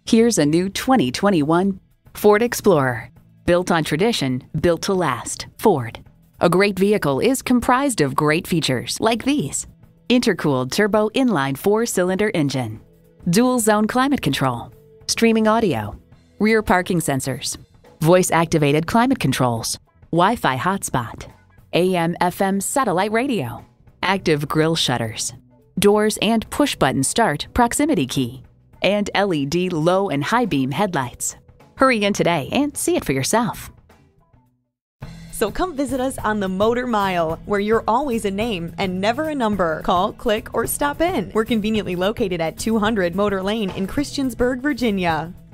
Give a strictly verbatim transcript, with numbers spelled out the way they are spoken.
Here's a new twenty twenty-one Ford Explorer. Built on tradition, built to last. Ford. A great vehicle is comprised of great features like these: intercooled turbo inline four-cylinder engine, dual zone climate control, streaming audio, rear parking sensors, voice-activated climate controls, Wi-Fi hotspot, A M F M satellite radio, active grille shutters, doors and push-button start proximity key, and L E D low and high beam headlights. Hurry in today and see it for yourself. So come visit us on the Motor Mile, where you're always a name and never a number. Call, click, or stop in. We're conveniently located at two hundred Motor Lane in Christiansburg, Virginia.